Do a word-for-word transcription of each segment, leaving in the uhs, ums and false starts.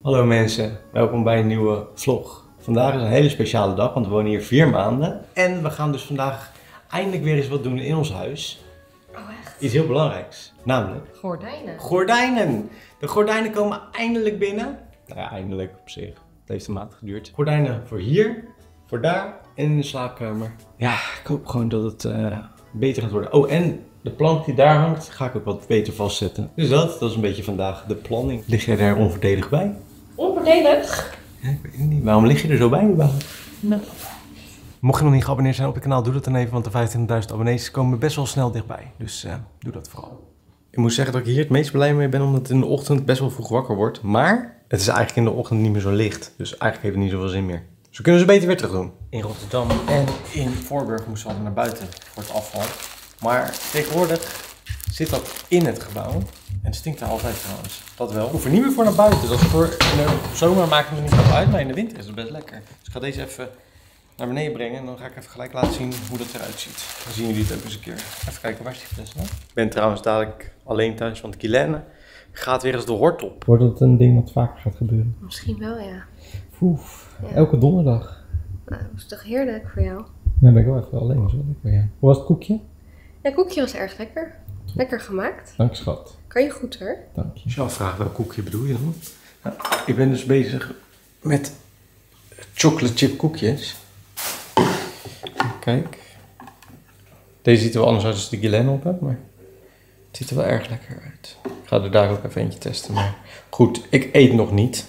Hallo mensen, welkom bij een nieuwe vlog. Vandaag is een hele speciale dag, want we wonen hier vier maanden. En we gaan dus vandaag eindelijk weer eens wat doen in ons huis. Oh echt? Iets heel belangrijks, namelijk... Gordijnen. Gordijnen! De gordijnen komen eindelijk binnen. Nou ja, eindelijk op zich. Het heeft een maand geduurd. Gordijnen voor hier, voor daar en in de slaapkamer. Ja, ik hoop gewoon dat het uh, beter gaat worden. Oh, en de plank die daar hangt, ga ik ook wat beter vastzetten. Dus dat, dat is een beetje vandaag de planning. Lig jij daar onvoordelig bij? Onvoordelig? Ja, ik weet het niet. Waarom lig je er zo bij überhaupt? Nou. Mocht je nog niet geabonneerd zijn op het kanaal, doe dat dan even, want de vijfentwintigduizend abonnees komen best wel snel dichtbij. Dus uh, doe dat vooral. Ik moet zeggen dat ik hier het meest blij mee ben, omdat het in de ochtend best wel vroeg wakker wordt. Maar het is eigenlijk in de ochtend niet meer zo licht. Dus eigenlijk heeft het niet zoveel zin meer. Dus we kunnen ze beter weer terug doen. In Rotterdam en in Voorburg moesten we altijd naar buiten voor het afval. Maar tegenwoordig zit dat in het gebouw. En het stinkt er altijd trouwens. Dat wel. We hoeven niet meer voor naar buiten. Dat is voor in de zomer maakt het me niet veel uit. Maar in de winter is het best lekker. Dus ik ga deze even naar beneden brengen. En dan ga ik even gelijk laten zien hoe dat eruit ziet. Dan zien jullie het ook eens een keer. Even kijken, waar is die fles nou? Ik ben trouwens dadelijk alleen thuis, want Guilaine gaat weer eens de hort op. Wordt dat een ding wat vaker gaat gebeuren? Misschien wel, ja. Oef, Ja. elke donderdag. Nou, dat is toch heerlijk voor jou? Ja, ben ik wel even alleen. Zo lekker, ja. Hoe was het koekje? Ja, het koekje was erg lekker. Lekker gemaakt. Dank schat. Kan je goed hoor. Dank je. Als je afvraagt welk koekje bedoel je dan? Nou, ik ben dus bezig met chocolate chip koekjes. Kijk. Deze ziet er wel anders uit als de Guilaine op heb, maar het ziet er wel erg lekker uit. Ik ga er daar ook even eentje testen, maar goed, ik eet nog niet.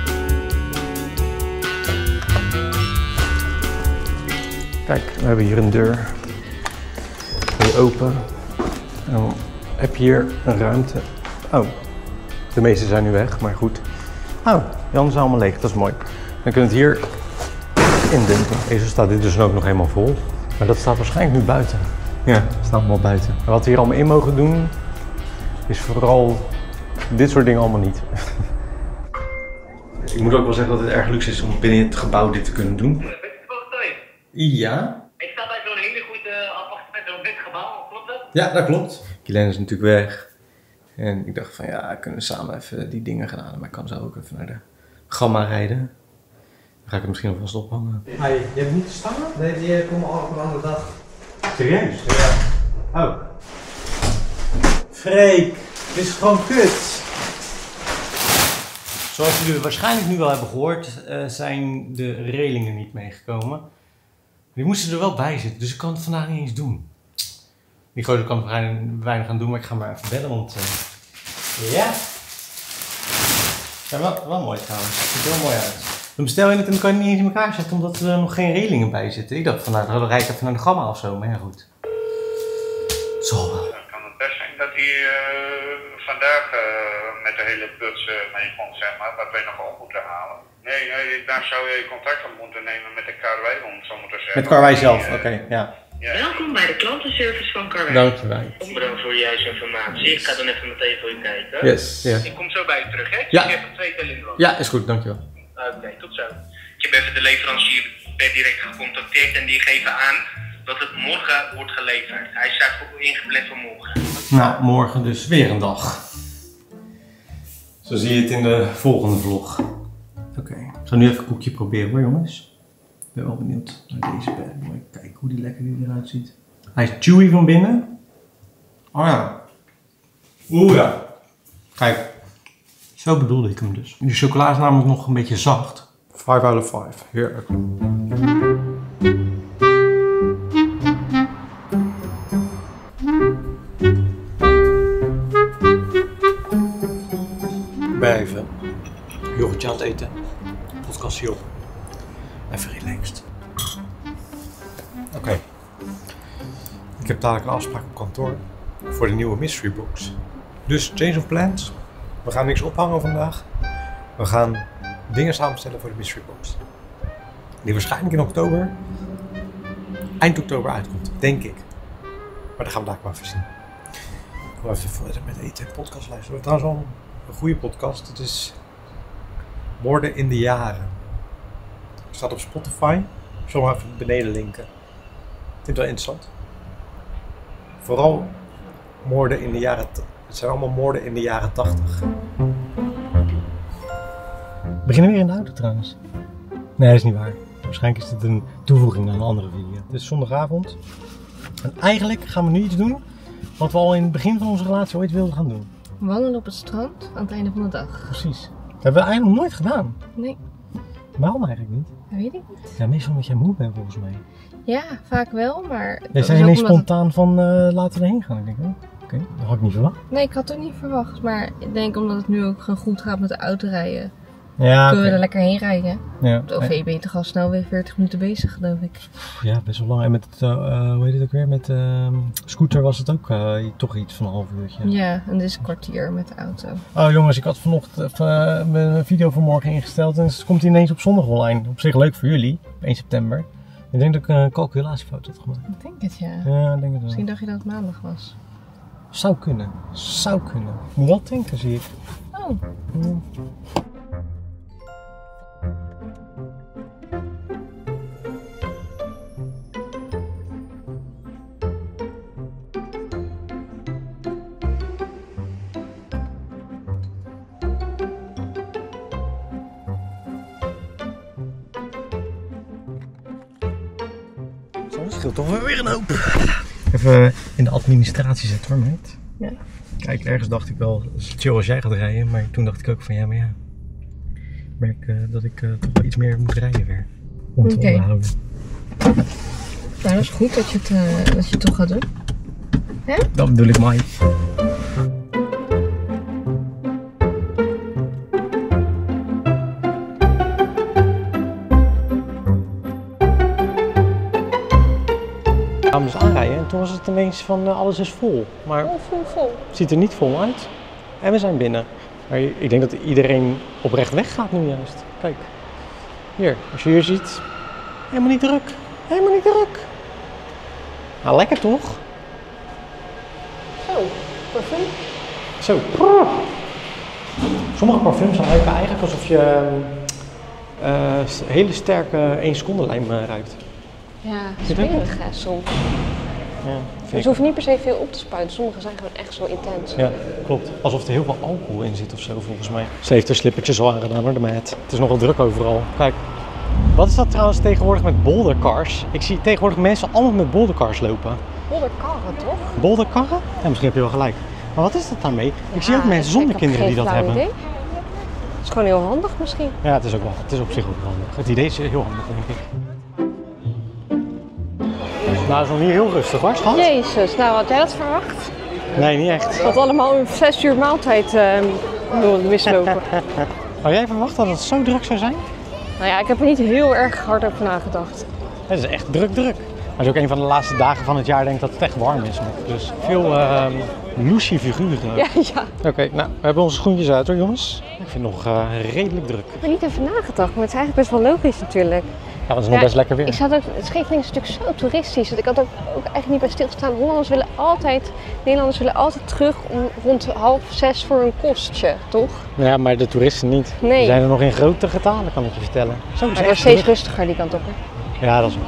Kijk, we hebben hier een deur. Doe je open. En dan heb je hier een ruimte. Oh, de meeste zijn nu weg, maar goed. Oh, die anderen zijn allemaal leeg, dat is mooi. Dan kun je het hier indumpen. Deze staat dit dus ook nog helemaal vol. Maar dat staat waarschijnlijk nu buiten. Ja, het staat allemaal buiten. Maar wat we hier allemaal in mogen doen, is vooral dit soort dingen allemaal niet. Ik moet ook wel zeggen dat het erg luxe is om binnen het gebouw dit te kunnen doen. Ja. Ik sta bij zo'n hele goede appartement, zo'n wit gebouw, klopt dat? Ja, dat klopt. Guilaine is natuurlijk weg. En ik dacht van ja, we kunnen samen even die dingen gaan halen. Maar ik kan zo ook even naar de Gamma rijden. Dan ga ik het misschien nog vast ophangen. Hey, je hebt niet gestaan? Nee, die komen al op een andere dag. Serieus? Ja. Oh. Freek, dit is gewoon kut. Zoals jullie waarschijnlijk nu wel hebben gehoord, uh, zijn de relingen niet meegekomen. Die moesten er wel bij zitten, dus ik kan het vandaag niet eens doen. Die gozer kan er weinig aan doen, maar ik ga maar even bellen, want... Uh, ja. Ja, wel, wel mooi trouwens. Het ziet er wel mooi uit. Dan bestel je het en dan kan je het niet eens in elkaar zetten, omdat er nog geen relingen bij zitten. Ik dacht van, nou, dan rijd ik even naar de Gamma of zo, maar ja goed. Zo wel. Dan kan het best zijn dat hij uh, vandaag uh, met de hele buts uh, mee komt, zeg maar, wat wij nog op moeten halen. Nee, nee, daar zou je contact op moeten nemen met de Karwei, om het zo moeten zeggen. Met Karwei zelf, uh, oké, okay, ja. Ja. Welkom bij de klantenservice van Karwei. Dankjewel. Bedankt voor de juiste informatie. Ik ga dan even meteen voor je kijken. Yes, ja. Ik kom zo bij je terug, hè? Ja. Ik heb er twee tellen in. Ja, is goed, dankjewel. Oké, okay, tot zo. Ik heb even de leverancier per direct gecontacteerd en die geven aan dat het morgen wordt geleverd. Hij staat voor ingepland voor morgen. Nou, morgen dus weer een dag. Zo zie je het in de volgende vlog. Oké, okay. Ik ga nu even een koekje proberen hoor jongens. Ik ben wel benieuwd naar deze bed. Moet ik kijken hoe die lekker die eruit ziet. Hij is chewy van binnen. Oh ja. Oeh ja. Kijk. Zo bedoelde ik hem dus. Die chocola is namelijk nog een beetje zacht. vijf out of vijf. Heerlijk. Ik ben even yoghurtje aan het eten. Podcastje op. Even relaxed. Oké. Okay. Ik heb dadelijk een afspraak op kantoor voor de nieuwe mystery box. Dus change of plans. We gaan niks ophangen vandaag. We gaan dingen samenstellen voor de mystery box. Die waarschijnlijk in oktober, eind oktober uitkomt, denk ik. Maar dat gaan we daar maar even zien. Ik ga even verder met eten en podcast luisteren. Trouwens wel een goede podcast. Het is Moorden in de Jaren. Het staat op Spotify. Ik zal hem even beneden linken. Ik vind het wel interessant. Vooral moorden in de jaren... Het zijn allemaal moorden in de jaren tachtig. We beginnen weer in de auto trouwens. Nee, dat is niet waar. Waarschijnlijk is dit een toevoeging aan een andere video. Het is zondagavond. En eigenlijk gaan we nu iets doen wat we al in het begin van onze relatie ooit wilden gaan doen. Wandelen op het strand aan het einde van de dag. Precies. Dat hebben we eigenlijk nog nooit gedaan. Nee, Waarom eigenlijk niet? dat weet ik niet. Ja, meestal omdat jij moe bent volgens mij. Ja, vaak wel, maar... Jij dat zei is ook ineens omdat het- spontaan van uh, laten we heen gaan. Ik denk, oh, oké, okay, dat had ik niet verwacht. Nee, ik had het ook niet verwacht. Maar ik denk omdat het nu ook gewoon goed gaat met de auto rijden. Ja, Kunnen we okay. er lekker heen rijden. Ja. Op de O V ben je toch al snel weer veertig minuten bezig, geloof ik. Ja, best wel lang. En met het, uh, uh, hoe heet het ook weer? Met uh, scooter was het ook uh, toch iets van een half uurtje. Ja, en dit is een kwartier met de auto. Oh jongens, ik had vanochtend uh, mijn video voor morgen ingesteld en het komt ineens op zondag online. Op zich leuk voor jullie, op één september. Ik denk dat ik een calculatiefout had gemaakt. Ik denk het, ja. Ja, ik denk het wel. Misschien dacht je dat het maandag was. Zou kunnen. Zou kunnen. Ik moet wel tanken, zie ik. Oh. Ja. Dat scheelt toch wel weer een hoop. Even in de administratie zetten hoor, meid. Ja. Kijk, ergens dacht ik wel, het is chill als jij gaat rijden, maar toen dacht ik ook van ja, maar ja. Ik merk uh, dat ik uh, toch wel iets meer moet rijden weer. Om te Oké. onderhouden. Nou, dat is goed dat je het, uh, dat je het toch gaat doen. Hè? Dat bedoel ik, Mai. We gaan dus aanrijden en toen was het ineens van uh, alles is vol. Maar Oh, vol, vol. het ziet er niet vol uit. En we zijn binnen. Maar ik denk dat iedereen oprecht weggaat nu juist. Kijk. Hier, als je hier ziet. Helemaal niet druk. Helemaal niet druk. Nou, lekker toch? Zo, parfum. Zo. Sommige parfums ruiken eigenlijk alsof je uh, hele sterke één seconde lijm uh, ruikt. Ja, smerig hè, soms. Ja, Dus vind je ik. hoeft niet per se veel op te spuiten. Sommige zijn gewoon echt zo intens. Ja, klopt. Alsof er heel veel alcohol in zit of zo, volgens mij. Ze heeft haar slippertjes al aangedaan hoor, de meid. Het is nogal druk overal. Kijk. Wat is dat trouwens tegenwoordig met bouldercars? Ik zie tegenwoordig mensen allemaal met bouldercars lopen. Bolderkarren, toch? Boulderkarren? Ja, misschien heb je wel gelijk. Maar wat is dat daarmee? Ik zie ook mensen zonder kinderen die dat hebben. Idee. Het is gewoon heel handig misschien. Ja, het is ook wel. Het is op zich ook wel handig. Het idee is heel handig, denk ik. Nou, het is nog niet heel rustig hoor, schat. Jezus, nou had jij dat verwacht? Nee, niet echt. Dat allemaal een zes uur maaltijd uh, mislopen. Had jij verwacht dat het zo druk zou zijn? Nou ja, ik heb er niet heel erg hard over nagedacht. Het is echt druk, druk. Maar het is ook een van de laatste dagen van het jaar, denk ik dat het echt warm is nog. Dus veel uh, loesje figuren. Ja, ja. Oké, okay, nou, we hebben onze schoentjes uit hoor jongens. Ik vind het nog uh, redelijk druk. Ik heb er niet even nagedacht, maar het is eigenlijk best wel logisch natuurlijk. Ja, want het is nog Ja, best lekker weer. Ik zat ook, Scheveningen is natuurlijk zo toeristisch, dat ik had ook, ook eigenlijk niet bij stilgestaan. Hollanders willen altijd, Nederlanders willen altijd terug om rond half zes voor een kostje, toch? Ja, maar de toeristen niet. Nee. Die zijn er nog in grote getalen, kan ik je vertellen. Zo, Maar is het wordt echt steeds druk. rustiger die kant op. Hè? Ja, dat is waar.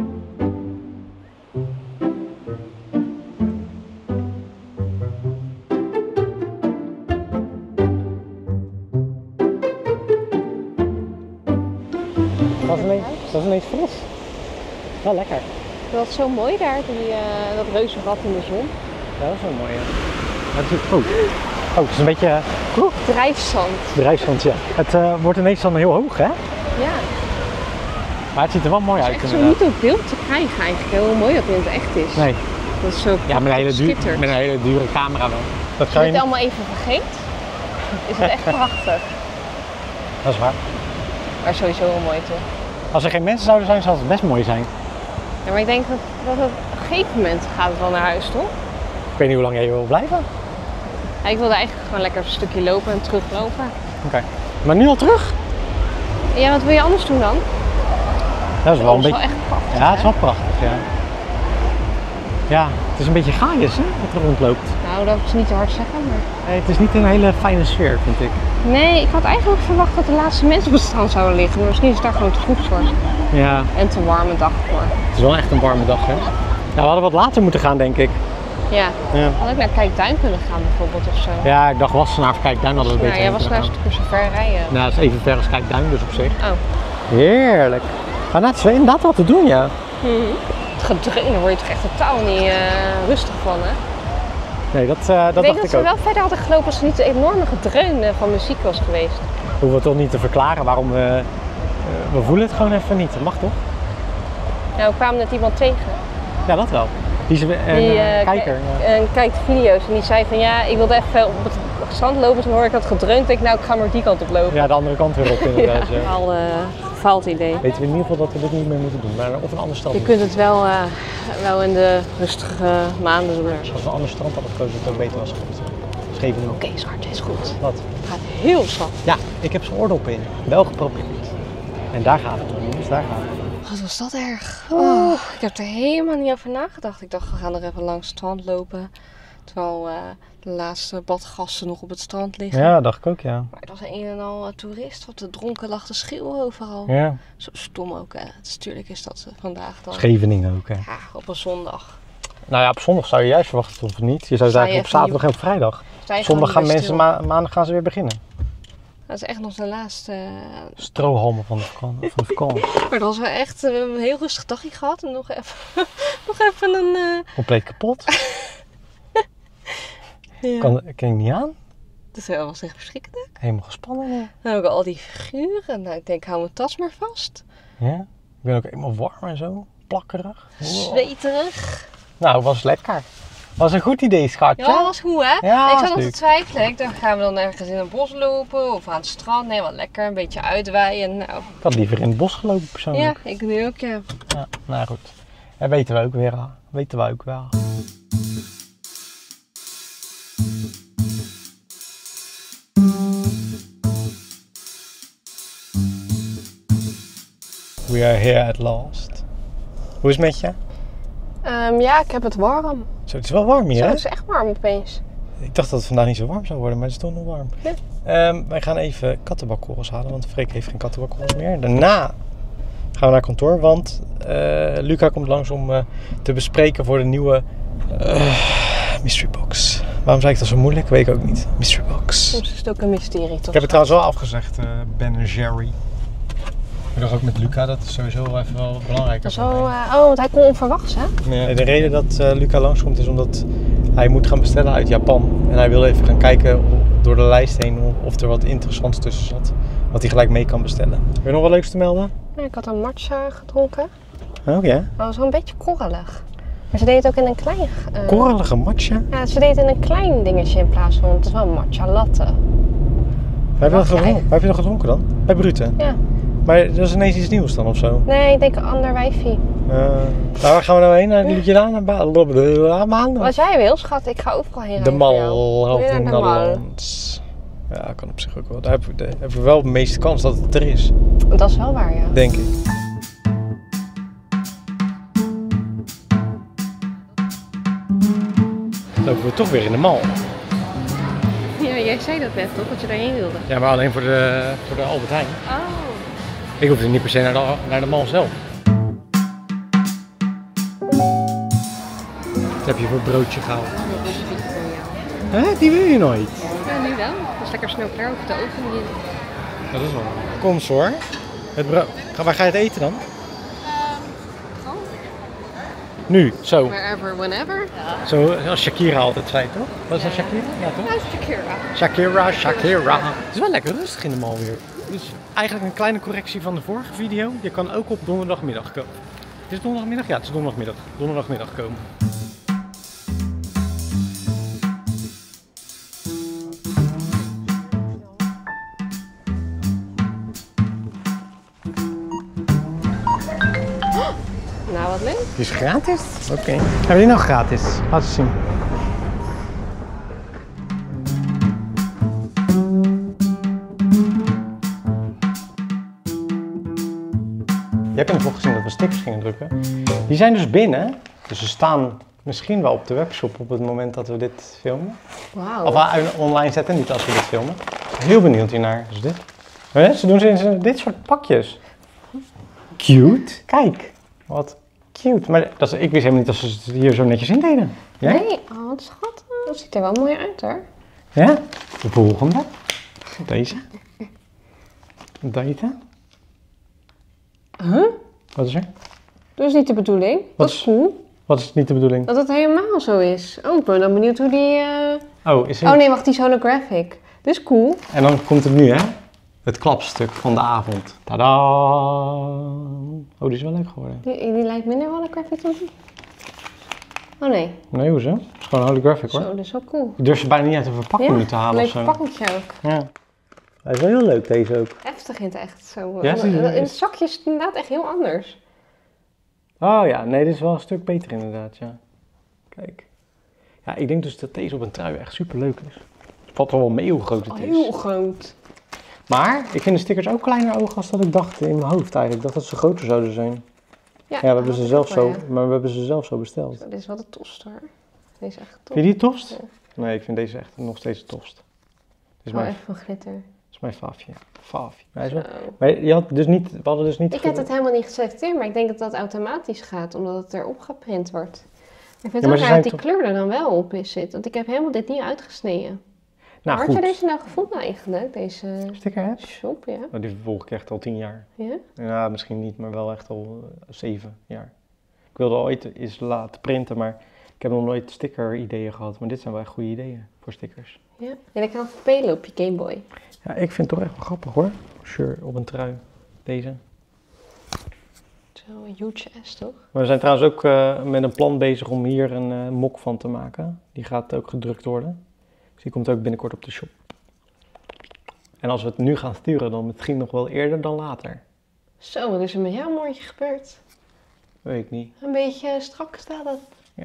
Dat is ineens, dat is ineens fris. Wel lekker. Dat is zo mooi daar, die, uh, dat reuzenrad in de zon. Ja, dat is wel mooi. Ja. Maar het is ook. Oh, het is een beetje uh, Drijfzand. drijfzand, ja. Het uh, wordt ineens dan heel hoog, hè? Ja, Maar het ziet er wel mooi het uit. is echt zo inderdaad. niet op beeld te krijgen eigenlijk. Heel mooi dat het in het echt is. Nee. Dat is zo Ja, met een hele, duur, schittert. met een hele dure camera wel. Dat Als kan je je dit niet. allemaal even vergeet, is het echt prachtig. Dat is waar. Maar sowieso wel mooi toch? Als er geen mensen zouden zijn, zou het best mooi zijn. Ja, maar ik denk dat, dat het, op een gegeven moment gaat het wel naar huis, toch? Ik weet niet hoe lang jij hier wil blijven. Ja, ik wilde eigenlijk gewoon lekker een stukje lopen en teruglopen. Oké. Okay. Maar nu al terug? Ja, wat wil je anders doen dan? Dat is wel een Dat is beetje. wel echt prachtig. Ja, het is hè? wel prachtig, ja. Ja, het is een beetje gaaiers, hè, wat er rondloopt. Nou, dat is niet te hard zeggen, maar... Nee, het is niet een hele fijne sfeer, vind ik. Nee, ik had eigenlijk verwacht dat de laatste mensen op het strand zouden liggen. Maar misschien is het daar gewoon te goed voor. Ja, En te warme dag voor. het is wel echt een warme dag, hè. Ja, we hadden wat later moeten gaan, denk ik. Ja. Ja. Had ik naar Kijkduin kunnen gaan bijvoorbeeld of zo. Ja, ik dacht Wassenaar of Kijkduin hadden we beter Nou, jij was heen nou kunnen een stukje zo ver rijden. gaan. Nou, dat is even ver als Kijkduin dus op zich. Oh. Heerlijk. Maar dat is wel inderdaad wat te doen, ja. Mm-hmm. Het gedreun, daar word je toch echt totaal niet uh, rustig van, hè? Nee, dat, uh, dat ik dacht denk dat ik ze ook. wel verder hadden gelopen als er niet de enorme gedreun uh, van muziek was geweest. We hoeven toch niet te verklaren waarom we... Uh, we voelen het gewoon even niet, dat mag toch? Nou, we kwamen net iemand tegen. Ja, dat wel. Die is een Die uh, uh, kijker. k- Ja. uh, kijkt video's en die zei van ja, ik wilde even op het strand lopen. Toen hoor ik dat gedreund. Ik denk nou, ik ga maar die kant op lopen. Ja, de andere kant weer op inderdaad. Ja. Al uh, gefaald idee. Weten we in ieder geval dat we dit niet meer moeten doen, maar of een ander strand. Je kunt het wel, uh, wel in de rustige maanden doen. Als we een ander strand hadden gekozen, dat het ook beter was geweest. Scheveningen. Oké, okay, zwart is goed. Wat? Het gaat heel zacht. Ja, ik heb zijn oordop in. Wel geprobeerd. En daar gaat het om, dus daar gaat het. Wat was dat erg? Oh, ik heb er helemaal niet over nagedacht. Ik dacht, we gaan er even langs het strand lopen. Terwijl uh, de laatste badgasten nog op het strand liggen. Ja, dacht ik ook, ja. Maar het was een en al uh, toerist. Wat de dronken lag te schreeuwen overal. Ja. Zo stom ook, hè. Natuurlijk is dat uh, vandaag dan. Scheveningen ook, hè. Ja, op een zondag. Nou ja, op zondag zou je juist verwachten of niet. Je zou Sta je zeggen op even zaterdag en op vrijdag. Zondag gaan mensen, ma maandag gaan ze weer beginnen. Dat is echt nog de laatste... Uh... Strohalmen van de vakantie. Van de vakantie. Maar dat was wel echt uh, een heel rustig dagje gehad. En nog even, nog even een... Uh... Compleet kapot. Ja. Kan, kan ik niet aan. Dat was echt verschrikkelijk. Helemaal gespannen. Ja. Dan heb ik al die figuren. Nou, ik denk, hou mijn tas maar vast. Ja. Ik ben ook helemaal warm en zo. Plakkerig. Wow. Zweterig. Nou, was lekker. Was een goed idee, schatje. Ja, dat was goed, hè? Ja, ik zat nog leuk. te twijfelen. Ik dacht, gaan we dan ergens in een bos lopen of aan het strand? Nee, wat lekker. Een beetje uitweiden. Nou, Ik had liever in het bos gelopen persoonlijk. ja, ik nu ook, ja. Ja, nou goed. Dat weten we ook weer. Weten we ook wel. We are here at last. Hoe is het met je? Um, ja, ik heb het warm. Zo, het is wel warm hier, Zo, hè? het is echt warm opeens. Ik dacht dat het vandaag niet zo warm zou worden, maar het is toch nog warm. Ja. Um, wij gaan even kattenbakkorrels halen, want Freek heeft geen kattenbakkorrels meer. Daarna gaan we naar kantoor, want uh, Luca komt langs om uh, te bespreken voor de nieuwe uh, mystery box. Waarom zei ik dat zo moeilijk? Weet ik ook niet. Mystery box. Soms is het ook een mysterie, toch? Ik heb het trouwens wel afgezegd, uh, Ben en Jerry. Ik dacht ook met Luca, dat is sowieso wel even wel belangrijk. Dat is wel, uh, oh, want hij kon onverwachts, hè? Ja, de reden dat uh, Luca langskomt is omdat hij moet gaan bestellen uit Japan. En hij wil even gaan kijken door de lijst heen of er wat interessants tussen zat. Wat hij gelijk mee kan bestellen. Heb je nog wat leuks te melden? Ja, ik had een matcha gedronken. Oh ja? Maar het was wel een beetje korrelig. Maar ze deed het ook in een klein... Uh, Korrelige matcha? Ja, ze deed het in een klein dingetje in plaats van... Het is wel een matcha latte. Waar heb, je dat gedronken? Waar heb je dat gedronken dan? Bij Brute? Ja. Maar dat is ineens iets nieuws dan of zo? Nee, ik denk een ander wijfie. Uh, nou, waar gaan we nou heen? Naar de Luciana? Wat jij wil, schat. Ik ga overal heen. De rijden Mal, voor jou. half Ja, de de Mal. Nederlands. Ja, kan op zich ook wel. Daar hebben we, daar hebben we wel de meeste kans dat het er is. Dat is wel waar, ja. Denk ik. Lopen we toch weer in de Mal. Ja, jij zei dat net toch, dat je daarheen wilde. Ja, maar alleen voor de, voor de Albert Heijn. Oh. Ik hoef niet per se naar de, naar de Mal zelf. Wat heb je voor broodje gehaald? Dat is niet voor jou. Hè? Die wil je nooit. Ja, nu wel. Dat is lekker snel klaar, hoef te oven niet. Ja, dat is wel. Kom eens hoor. Het brood. Waar ga je het eten dan? Nu, zo. Wherever, whenever. Ja. Zo als Shakira altijd zei, toch? Wat is dat, Shakira? Ja, toch? Dat is Shakira. Shakira, Shakira. Het is wel lekker rustig in de Mal weer. Dus eigenlijk een kleine correctie van de vorige video. Je kan ook op donderdagmiddag komen. Is het donderdagmiddag? Ja, het is donderdagmiddag. Donderdagmiddag komen. Nou, wat leuk. Het is gratis? Oké. Okay. Hebben we die nog gratis? Laat eens zien. Je hebt in de vlog gezien dat we stickers gingen drukken. Die zijn dus binnen. Dus ze staan misschien wel op de webshop op het moment dat we dit filmen. Wauw. Of online zetten, niet als we dit filmen. Heel benieuwd hiernaar. Dus dit. He, ze doen ze in dit soort pakjes. Cute. Kijk. Wat Cute. Maar dat is, ik wist helemaal niet dat ze het hier zo netjes in deden. Jij? Nee, oh wat schattig. Dat ziet er wel mooi uit hoor. Ja? De volgende. Deze. Deze. Huh? Wat is er? Dat is niet de bedoeling. Wat Dat is- is cool. Wat is niet de bedoeling? Dat het helemaal zo is. Oh, ik ben dan benieuwd hoe die... eh, Oh, is er... Oh nee, wacht, die is holographic. Dit is cool. En dan komt het nu, hè? Het klapstuk van de avond. Tadaa! Oh, die is wel leuk geworden. Die, die lijkt minder holographic dan die. Oh nee. Nee, hoezo? Het is gewoon holographic, hoor. Zo, dat is wel cool. Je durft ze bijna niet uit de verpakking nu te halen leuk of zo. verpakkingje ook. Ja. Hij is wel heel leuk, deze ook. Heftig in het echt zo. Ja, zie je, in het is- zakje is het inderdaad echt heel anders. Oh ja, nee, dit is wel een stuk beter inderdaad, ja. Kijk. Ja, ik denk dus dat deze op een trui echt super leuk is. Het valt wel mee hoe groot het Oh, is. heel groot. Maar ik vind de stickers ook kleiner ogen als dat ik dacht in mijn hoofd eigenlijk. Ik dacht dat ze groter zouden zijn. Ja, we hebben ze zelf zo, maar we hebben ze zelf zo besteld. Zo, dit is wel de tofste hoor. Deze is echt tof. Vind je die het tofst? Ja. Nee, ik vind deze echt nog steeds het tofst. Dit is Oh, mijn, even van glitter. dit is mijn faafje. Faafje. Hij is wel- Zo. Maar je had dus niet, we hadden dus niet... Ik heb het helemaal niet geselecteerd, maar ik denk dat dat automatisch gaat, omdat het erop geprint wordt. Maar ik vind Ja, maar het ze wel raar dat zijn die kleur er dan wel op is zit, want ik heb helemaal dit niet uitgesneden. Nou, Waar had goed. je deze nou gevonden eigenlijk, deze Sticker heb? shop, ja? Oh, die volg ik echt al tien jaar. Ja? Ja, misschien niet, maar wel echt al uh, zeven jaar. Ik wilde ooit eens laten printen, maar ik heb nog nooit sticker-ideeën gehad. Maar dit zijn wel echt goede ideeën voor stickers. Ja? En ik kan verpelen op je Game Boy. Ja, ik vind het toch echt wel grappig hoor. Shirt op een trui. Deze. Zo, een huge S toch? Maar we zijn trouwens ook uh, met een plan bezig om hier een uh, mok van te maken. Die gaat ook gedrukt worden. Dus die komt ook binnenkort op de shop. En als we het nu gaan sturen, dan misschien nog wel eerder dan later. Zo, wat is er met jouw moordje gebeurd? Weet ik niet. Een beetje strak staat dat. Ja.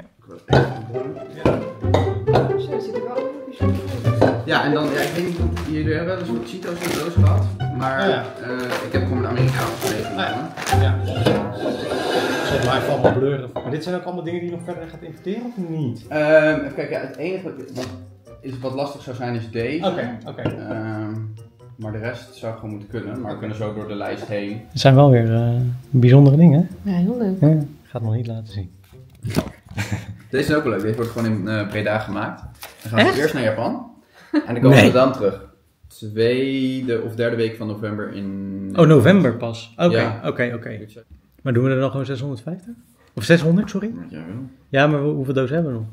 Zo, dat ziet er wel bijzonder uit. Ja, en dan, ja, ik weet niet of jullie hebben wel eens wat Cheetos in de doos gehad. Maar Oh ja. uh, ik heb gewoon een Amerikaanse version. ja. ja. Zet maar even allemaal bleuren. Maar dit zijn ook allemaal dingen die je nog verder gaat importeren of niet? Um, even kijken, ja, het enige wat, is wat lastig zou zijn is deze. Oké, oké. Um, maar de rest zou gewoon moeten kunnen. Maar we kunnen zo door de lijst heen. Het zijn wel weer uh, bijzondere dingen. Ja, heel leuk. Ja. Ik ga het nog niet laten zien. Deze is ook wel leuk. Deze wordt gewoon in uh, Breda gemaakt. Dan gaan we Echt? eerst naar Japan. En dan komen Nee. we dan terug. Tweede of derde week van november in... Oh, november pas. Oké, Ja. oké, oké. Maar doen we er dan gewoon zeshonderdvijftig? Of zeshonderd, sorry? Wat jij wil. Ja, maar hoe- hoeveel dozen hebben we nog?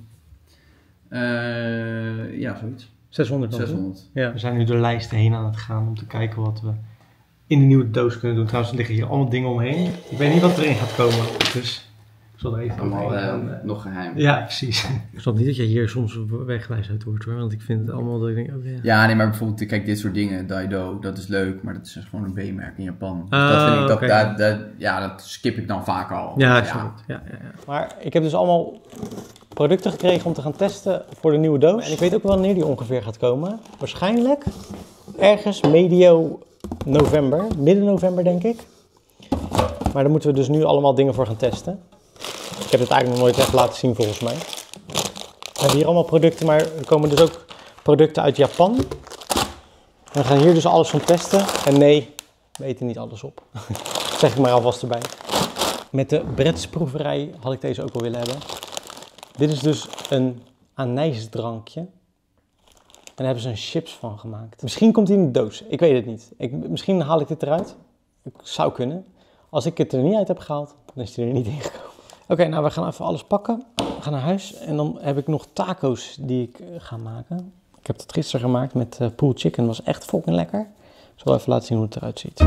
Uh, ja, zoiets. zeshonderd dan? zeshonderd. Ja. We zijn nu de lijsten heen aan het gaan om te kijken wat we in de nieuwe doos kunnen doen. Trouwens, er liggen hier allemaal dingen omheen. Ik weet niet wat erin gaat komen, dus ik zal er even Allemaal omheen uh, gaan, uh, nog geheim. Ja, precies. Ik snap niet dat je hier soms wegwijs uit wordt hoor, want ik vind het allemaal dat ik denk, oh ja. Ja, nee, maar bijvoorbeeld, kijk, dit soort dingen, Daido, dat is leuk, maar dat is gewoon een B-merk in Japan. Dus Ah, dat vind ik, dat, oké. dat, dat, ja, dat skip ik dan vaak al. Ja, ik snap het. Ja, ja, ja. Maar ik heb dus allemaal producten gekregen om te gaan testen voor de nieuwe doos. En ik weet ook wel wanneer die ongeveer gaat komen. Waarschijnlijk ergens medio november, midden november denk ik. Maar daar moeten we dus nu allemaal dingen voor gaan testen. Ik heb het eigenlijk nog nooit echt laten zien volgens mij. We hebben hier allemaal producten, maar er komen dus ook producten uit Japan. En we gaan hier dus alles van testen. En nee, we eten niet alles op. Dat zeg ik maar alvast erbij. Met de Brettsproeverij had ik deze ook wel willen hebben. Dit is dus een anijsdrankje. En daar hebben ze een chips van gemaakt. Misschien komt hij in de doos. Ik weet het niet. Ik, misschien haal ik dit eruit. Ik zou kunnen. Als ik het er niet uit heb gehaald, dan is hij er niet in gekomen. Oké, nou we gaan even alles pakken. We gaan naar huis. En dan heb ik nog taco's die ik uh, ga maken. Ik heb dat gisteren gemaakt met uh, pulled chicken. Dat was echt fucking lekker. Ik zal even laten zien hoe het eruit ziet.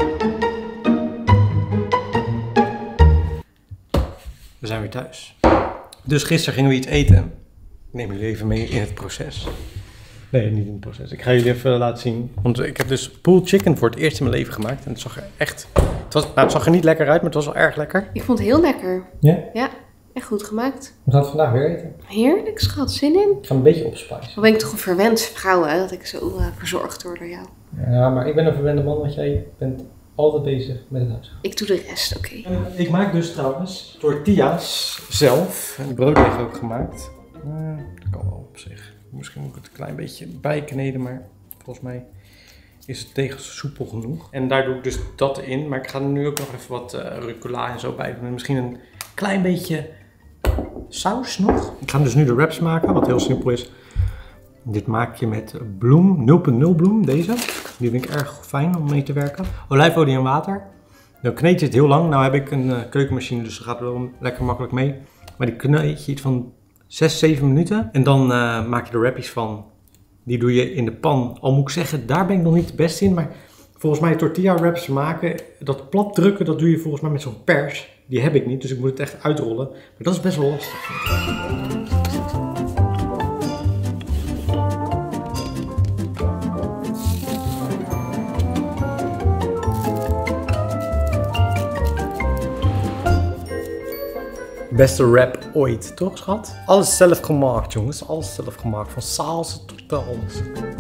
We zijn weer thuis. Dus gisteren gingen we iets eten. Ik neem jullie even mee in het proces. Nee, niet in het proces. Ik ga jullie even laten zien. Want ik heb dus pulled chicken voor het eerst in mijn leven gemaakt. En het zag er echt... Het, was, nou, het zag er niet lekker uit, maar het was wel erg lekker. Ik vond het heel lekker. Ja? Ja, echt goed gemaakt. We gaan het vandaag weer eten. Heerlijk, schat. Zin in? Ik ga een beetje opspicen. Dan ben ik toch een verwend vrouw, hè? Dat ik zo uh, verzorgd word door jou. Ja, maar ik ben een verwende man, want jij bent altijd bezig met het huishouden. Ik doe de rest, oké. Okay. Ik maak dus trouwens tortillas zelf. En het brood heeft ook gemaakt. Uh, dat kan wel op zich. Misschien moet ik het een klein beetje bijkneden, maar volgens mij is het tegen soepel genoeg. En daar doe ik dus dat in. Maar ik ga er nu ook nog even wat uh, rucola en zo bij doen. En misschien een Klein beetje saus nog. Ik ga dus nu de wraps maken, wat heel simpel is. Dit maak je met bloem, nul punt nul bloem, deze. Die vind ik erg fijn om mee te werken. Olijfolie en water. Dan kneed je het heel lang. Nou heb ik een uh, keukenmachine, dus dat gaat wel lekker makkelijk mee. Maar die kneed je iets van zes, zeven minuten. En dan uh, maak je er wrappies van. Die doe je in de pan. Al moet ik zeggen, daar ben ik nog niet het beste in. Maar volgens mij tortilla wraps maken, dat plat drukken, dat doe je volgens mij met zo'n pers. Die heb ik niet, dus ik moet het echt uitrollen. Maar dat is best wel lastig. Beste wrap ooit, toch schat? Alles zelf gemaakt, jongens. Alles zelf gemaakt. Van saus tot alles.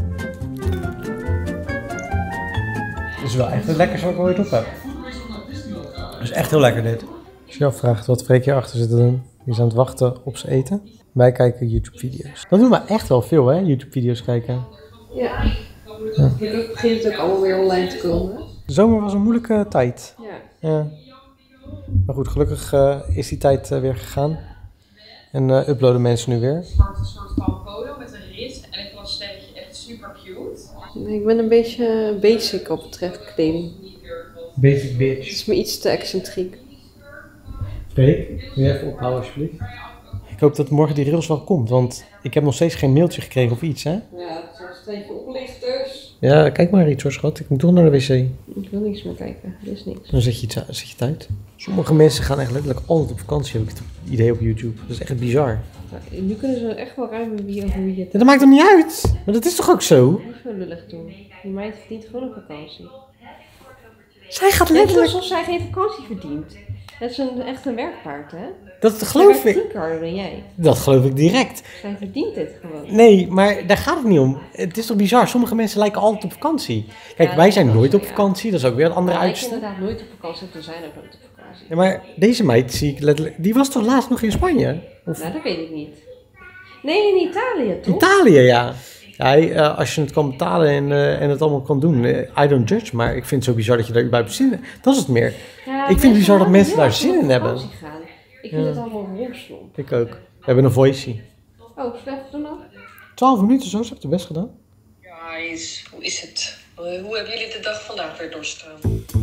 Het is wel echt het lekkerste wat ik ooit op heb. Het is echt heel lekker dit. Als je je afvraagt wat Freek hierachter zit te doen. Die is aan het wachten op zijn eten. Wij kijken YouTube video's. Dat doen we echt wel veel, hè? YouTube video's kijken. Ja. Ja. Het begint het ook allemaal weer online te komen. De zomer was een moeilijke tijd. Ja. Ja. Maar goed, gelukkig uh, is die tijd uh, weer gegaan. En uh, uploaden mensen nu weer. Een soort van polo met een rit en ik vond sterretje echt super cute. Nee, ik ben een beetje basic op betreft kleding. Basic bitch. Het is me iets te excentriek. Freek, wil je even ophouden alsjeblieft? Ik hoop dat morgen die rails wel komt, want ik heb nog steeds geen mailtje gekregen of iets, hè? Ja, het is een beetje oplichters. Ja, kijk maar iets hoor, schat. Ik moet toch naar de wc. Ik wil niks meer kijken, er is niks. Dan zet je, het, zet je het uit. Sommige mensen gaan echt letterlijk altijd op vakantie, heb ik het idee op YouTube. Dat is echt bizar. Ja, nu kunnen ze echt wel ruimen wie over wie het... Ja, dat maakt hem niet uit. Maar dat is toch ook zo? Dat is wel lullig doen. Die meid verdient gewoon een vakantie. Zij gaat Het is letterlijk... alsof zij geen vakantie verdient. Het is een, echt een werkpaard, hè? Dat geloof Zij ik. werkt tien keer harder dan jij. Dat geloof ik direct. Zij verdient dit gewoon. Nee, maar daar gaat het niet om. Het is toch bizar? Sommige mensen lijken altijd op vakantie. Kijk, Ja, wij zijn dat nooit is op zo, ja. vakantie. Dat is ook weer een andere Ja, ik uiterste. inderdaad nooit op vakantie, toen zijn ook nooit op vakantie. Ja, maar deze meid zie ik letterlijk... Die was toch laatst nog in Spanje? Of Nou, dat weet ik niet. Nee, in Italië, toch? Italië, ja. Ja, uh, als je het kan betalen en, uh, en het allemaal kan doen. Uh, I don't judge, maar ik vind het zo bizar dat je daar überhaupt zin in hebt. Dat is het meer. Ja, ik vind het bizar dat mensen heel daar erg zin op in hebben. vakantie gaan. Ik vind Ja. het allemaal romslomp. Ik ook. We hebben een voicey. Oh, slecht doen dan? twaalf minuten zo, ze heeft het best gedaan. Guys, hoe is het? Uh, hoe hebben jullie de dag vandaag weer doorstaan?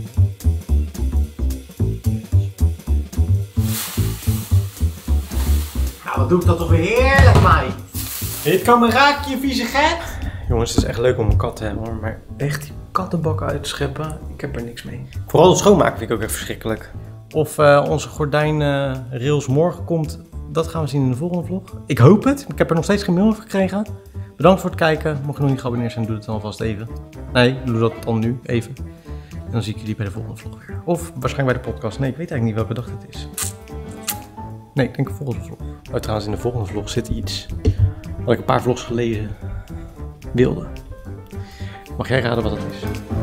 Nou, wat doe ik dat toch weer heerlijk, meid. Dit kan me raken, je vieze get. Jongens, het is echt leuk om een kat te hebben hoor, maar echt die kattenbakken uit te scheppen, ik heb er niks mee. Vooral het schoonmaken vind ik ook echt verschrikkelijk. Of uh, onze gordijnrails uh, morgen komt, dat gaan we zien in de volgende vlog. Ik hoop het, ik heb er nog steeds geen mail over gekregen. Bedankt voor het kijken, mocht je nog niet geabonneerd zijn, doe het dan alvast even. Nee, doe dat dan nu even. En dan zie ik jullie bij de volgende vlog weer. Of waarschijnlijk bij de podcast, nee ik weet eigenlijk niet welke dag het is. Nee, ik denk de volgende vlog. Oh, trouwens, in de volgende vlog zit iets wat ik een paar vlogs geleden wilde. Mag jij raden wat dat is?